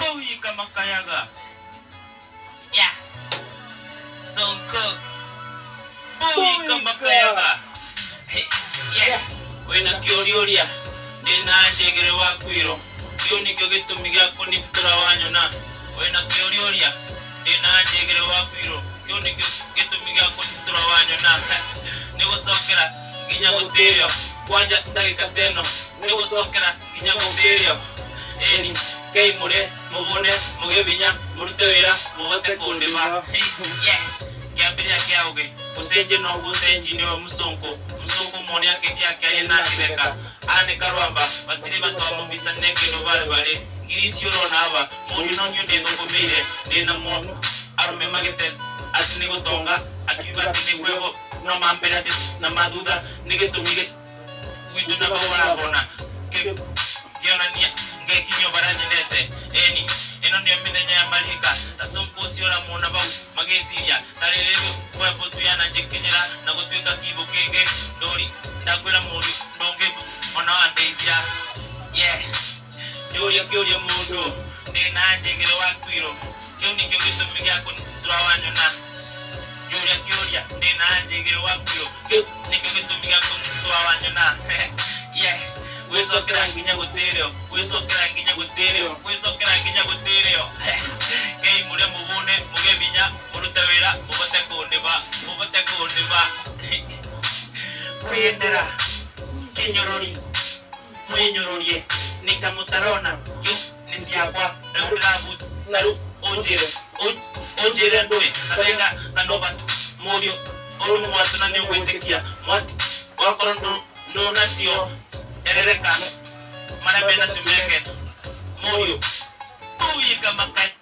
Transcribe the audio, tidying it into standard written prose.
Uy kama kayaga. Yeah. Sonko. Uy kama kayaga. Yeah. Wena kiorioria. Dena njegere wakwiro. Kyo nikyo gitumi gyako nitura wanyona. Wena kiorioria. Dena njegere wakwiro. Kyo nikyo gitumi gyako nitura wanyona. Nigusokera nginya guterio. Kwanja ndagika teno. Nigusokera nginya guterio. Eni kei mure mubone mugebinya murute wira mubote kundima. Yeah. Kiambiria kiauge. Usenje no gusenji ni musonko. Musonko moni yake ari na kibeka. Ane karwamba batiri batwa mubisa neke no bale. Girisi yoro naba. Moni no nyude ngomire. Dena mo arume magete. Ati nigotonga. Ati bati nigwego. No mampera na maduda. Nigetumige. Widu na bawala bona. Kiona nia. Kinyo barani nete eni eno ni amenya ya malika tasumpo siora mona ba magesiya tarelego kwa potu yana jekenyera na gutwika kibo kenge dori ndakwira muri ndonge ona andeithia yeah dori akyoria mundu ni nanjegere wakwiro kyo ni kyo gitumi gyako turawanyona dori akyoria ni nanjegere wakwiro kyo ni kyo gitumi gyako turawanyona yeah. Wesokera nginya guterio, wesokera nginya guterio, wesokera nginya guterio. Kei mure mubone, mugebinya, murutawira, mubote kundeba, mubote kundeba. Kuyendera, kinyorori, mwenyorori, nikamutarona, yo nisiakwa, naurabu, naru, ojere ndoe, katenga kanoba, morio, olu mwatu na nyo wesekia, mwati, wakorondo, no nasio. Erereka mana bena simeke moyo uyi kama